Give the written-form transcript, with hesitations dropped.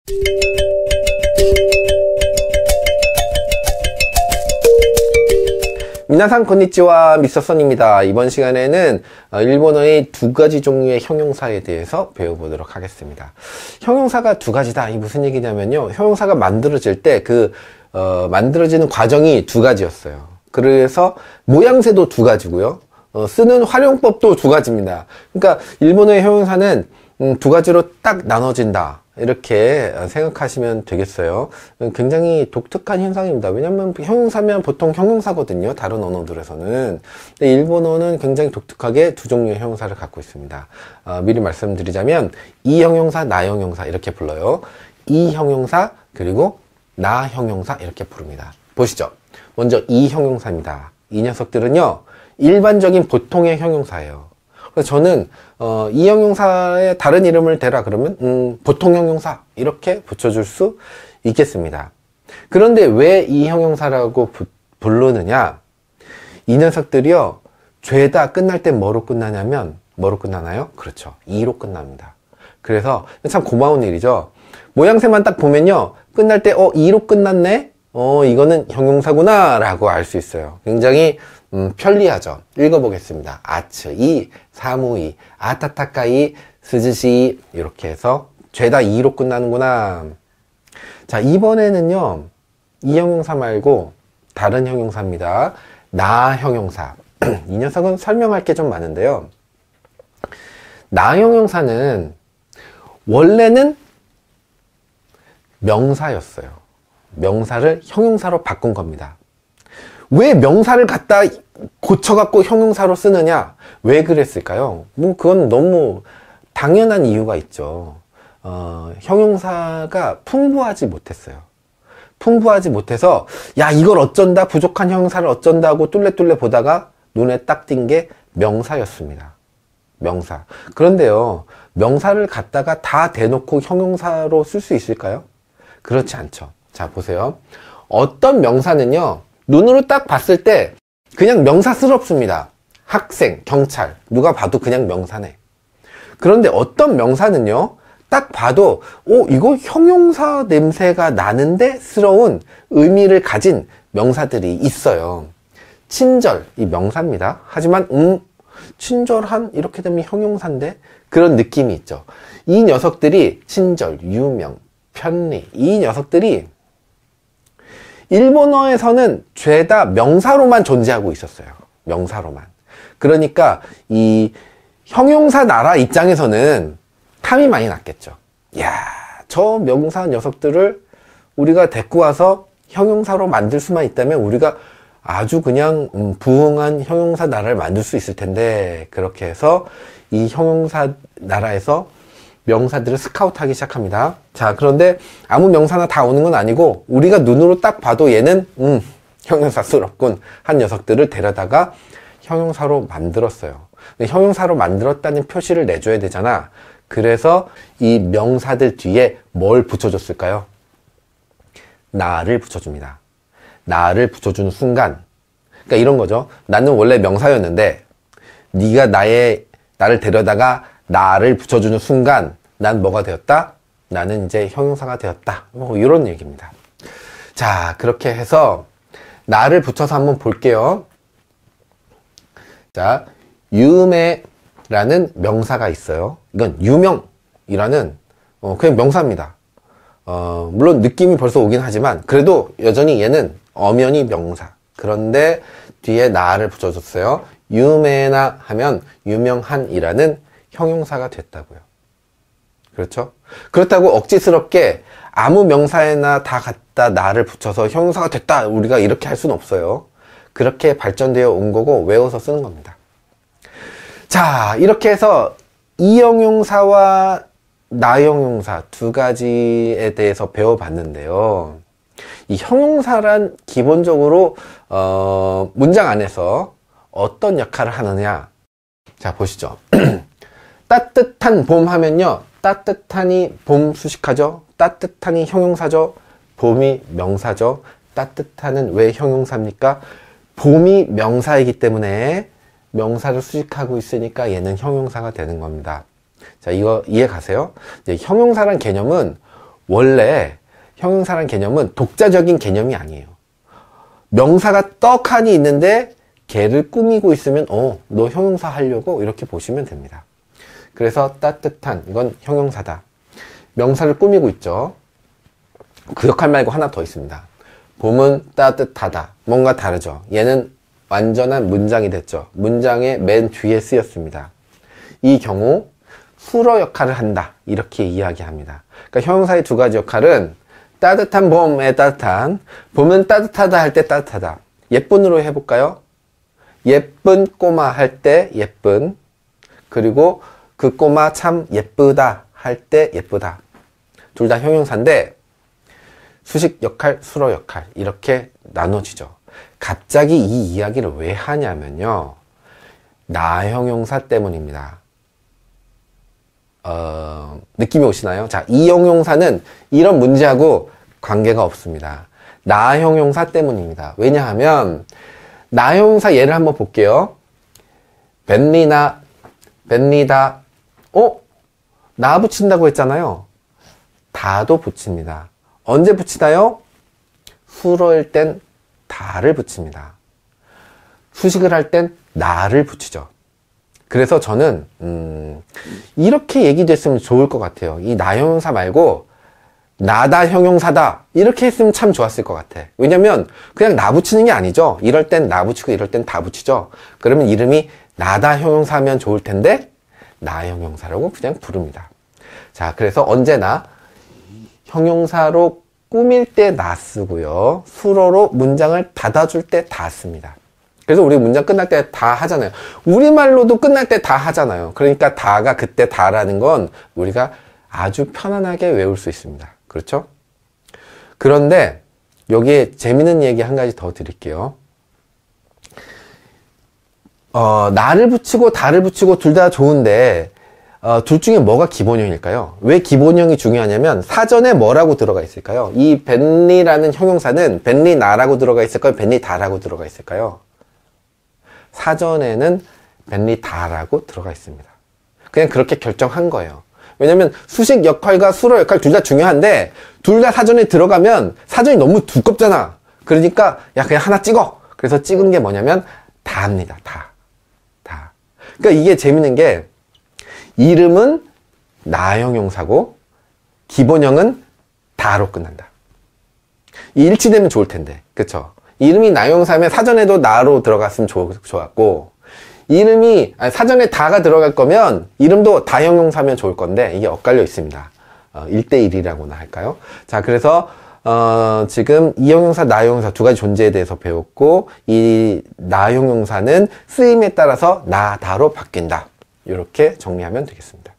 미나상 konnichiwa, 미스터선입니다. 이번 시간에는 일본어의 두 가지 종류의 형용사에 대해서 배워보도록 하겠습니다. 형용사가 두 가지다. 이게 무슨 얘기냐면요, 형용사가 만들어질 때 만들어지는 과정이 두 가지였어요. 그래서 모양새도 두 가지고요, 쓰는 활용법도 두 가지입니다. 그러니까 일본어의 형용사는 두 가지로 딱 나눠진다, 이렇게 생각하시면 되겠어요. 굉장히 독특한 현상입니다. 왜냐면 형용사면 보통 형용사거든요, 다른 언어들에서는. 근데 일본어는 굉장히 독특하게 두 종류의 형용사를 갖고 있습니다. 미리 말씀드리자면 이 형용사, 나 형용사 이렇게 불러요. 이 형용사 그리고 나 형용사 이렇게 부릅니다. 보시죠. 먼저 이 형용사입니다. 이 녀석들은요, 일반적인 보통의 형용사예요. 그래서 저는 이 형용사의 다른 이름을 대라 그러면 보통 형용사 이렇게 붙여줄 수 있겠습니다. 그런데 왜 이 형용사라고 부르느냐, 이 녀석들이요, 죄다 끝날 때 뭐로 끝나냐면, 뭐로 끝나나요? 그렇죠, 이로 끝납니다. 그래서 참 고마운 일이죠. 모양새만 딱 보면요, 끝날 때 이로 끝났네? 이거는 형용사구나 라고 알 수 있어요. 굉장히 편리하죠. 읽어보겠습니다. 아츠이, 사무이, 아타타카이, 스즈시, 이렇게 해서 죄다 이로 끝나는구나. 자, 이번에는요, 이 형용사 말고 다른 형용사입니다. 나 형용사. 이 녀석은 설명할 게 좀 많은데요, 나 형용사는 원래는 명사였어요. 명사를 형용사로 바꾼 겁니다. 왜 명사를 갖다 고쳐갖고 형용사로 쓰느냐? 왜 그랬을까요? 그건 너무 당연한 이유가 있죠. 형용사가 풍부하지 못했어요. 풍부하지 못해서, 야, 이걸 어쩐다, 부족한 형용사를 어쩐다고 뚫레뚫레 보다가 눈에 딱 띈 게 명사였습니다. 명사. 그런데요, 명사를 갖다가 다 대놓고 형용사로 쓸 수 있을까요? 그렇지 않죠. 자, 보세요. 어떤 명사는요, 눈으로 딱 봤을 때 그냥 명사스럽습니다. 학생, 경찰, 누가 봐도 그냥 명사네. 그런데 어떤 명사는요, 딱 봐도 이거 형용사 냄새가 나는데 스러운 의미를 가진 명사들이 있어요. 친절, 이 명사입니다. 하지만 친절한, 이렇게 되면 형용사인데, 그런 느낌이 있죠. 이 녀석들이 친절, 유명, 편리, 이 녀석들이 일본어에서는 죄다 명사로만 존재하고 있었어요. 명사로만. 그러니까 이 형용사 나라 입장에서는 탐이 많이 났겠죠. 야, 저 명사 녀석들을 우리가 데리고 와서 형용사로 만들 수만 있다면 우리가 아주 그냥 부흥한 형용사 나라를 만들 수 있을 텐데, 그렇게 해서 이 형용사 나라에서 명사들을 스카우트하기 시작합니다. 자, 그런데 아무 명사나 다 오는 건 아니고, 우리가 눈으로 딱 봐도 얘는 형용사스럽군 한 녀석들을 데려다가 형용사로 만들었어요. 근데 형용사로 만들었다는 표시를 내줘야 되잖아. 그래서 이 명사들 뒤에 뭘 붙여줬을까요? 나를 붙여줍니다. 나를 붙여주는 순간, 그러니까 이런 거죠. 나는 원래 명사였는데 네가 나를 데려다가 나를 붙여주는 순간 난 뭐가 되었다? 나는 이제 형용사가 되었다. 이런 얘기입니다. 자, 그렇게 해서 나를 붙여서 한번 볼게요. 자, 유메라는 명사가 있어요. 이건 유명이라는 그냥 명사입니다. 물론 느낌이 벌써 오긴 하지만 그래도 여전히 얘는 엄연히 명사. 그런데 뒤에 나를 붙여줬어요. 유메나 하면 유명한이라는 형용사가 됐다고요. 그렇죠? 그렇다고 억지스럽게 아무 명사에나 다 갖다 나를 붙여서 형용사가 됐다, 우리가 이렇게 할 수는 없어요. 그렇게 발전되어 온 거고 외워서 쓰는 겁니다. 자, 이렇게 해서 이 형용사와 나 형용사 두 가지에 대해서 배워봤는데요. 이 형용사란 기본적으로 문장 안에서 어떤 역할을 하느냐. 자, 보시죠. 따뜻한 봄 하면요, 따뜻한이 봄 수식하죠. 따뜻한이 형용사죠. 봄이 명사죠. 따뜻한은 왜 형용사입니까? 봄이 명사이기 때문에 명사를 수식하고 있으니까 얘는 형용사가 되는 겁니다. 자, 이거 이해 가세요? 형용사란 개념은 원래 형용사란 개념은 독자적인 개념이 아니에요. 명사가 떡하니 있는데 걔를 꾸미고 있으면 너 형용사 하려고 이렇게 보시면 됩니다. 그래서 따뜻한, 이건 형용사다. 명사를 꾸미고 있죠. 그 역할 말고 하나 더 있습니다. 봄은 따뜻하다. 뭔가 다르죠. 얘는 완전한 문장이 됐죠. 문장의 맨 뒤에 쓰였습니다. 이 경우 수로 역할을 한다. 이렇게 이야기합니다. 그러니까 형용사의 두 가지 역할은 따뜻한 봄에 따뜻한, 봄은 따뜻하다 할 때 따뜻하다. 예쁜으로 해볼까요? 예쁜 꼬마 할 때 예쁜, 그리고 그 꼬마 참 예쁘다 할 때 예쁘다. 둘 다 형용사인데 수식 역할, 수로 역할 이렇게 나눠지죠. 갑자기 이 이야기를 왜 하냐면요, 나 형용사 때문입니다. 느낌이 오시나요? 자, 이 형용사는 이런 문제하고 관계가 없습니다. 나 형용사 때문입니다. 왜냐하면 나 형용사 예를 한번 볼게요. 벤리나, 벤리다. 나 붙인다고 했잖아요. 다도 붙입니다. 언제 붙이나요? 수로일 땐 다를 붙입니다. 수식을 할 땐 나를 붙이죠. 그래서 저는 이렇게 얘기됐으면 좋을 것 같아요. 이 나 형용사 말고 나다 형용사다 이렇게 했으면 참 좋았을 것 같아. 왜냐면 그냥 나 붙이는 게 아니죠. 이럴 땐 나 붙이고 이럴 땐 다 붙이죠. 그러면 이름이 나다 형용사면 좋을 텐데 나 형용사라고 그냥 부릅니다. 자, 그래서 언제나 형용사로 꾸밀 때 나 쓰고요, 수로로 문장을 닫아줄 때 다 씁니다. 그래서 우리 문장 끝날 때 다 하잖아요. 우리말로도 끝날 때 다 하잖아요. 그러니까 다가 그때 다라는 건 우리가 아주 편안하게 외울 수 있습니다. 그렇죠? 그런데 여기에 재밌는 얘기 한 가지 더 드릴게요. 나를 붙이고 다를 붙이고 둘 다 좋은데 둘 중에 뭐가 기본형일까요? 왜 기본형이 중요하냐면 사전에 뭐라고 들어가 있을까요? 이 벤리라는 형용사는 벤리 나라고 들어가 있을까요? 벤리 다라고 들어가 있을까요? 사전에는 벤리 다라고 들어가 있습니다. 그냥 그렇게 결정한 거예요. 왜냐면 수식 역할과 수로 역할 둘 다 중요한데 둘 다 사전에 들어가면 사전이 너무 두껍잖아. 그러니까 야 그냥 하나 찍어. 그래서 찍은 게 뭐냐면 다입니다. 다. 그러니까 이게 재밌는 게 이름은 나 형용사고 기본형은 다로 끝난다. 이 일치되면 좋을 텐데, 그쵸? 이름이 나 형용사면 사전에도 나로 들어갔으면 좋았고, 이름이 사전에 다가 들어갈 거면 이름도 다 형용사면 좋을 건데 이게 엇갈려 있습니다. 1대1이라고나 할까요? 자, 그래서 지금 이 형용사, 나 형용사 두 가지 존재에 대해서 배웠고, 이 나 형용사는 쓰임에 따라서 나, 다로 바뀐다. 이렇게 정리하면 되겠습니다.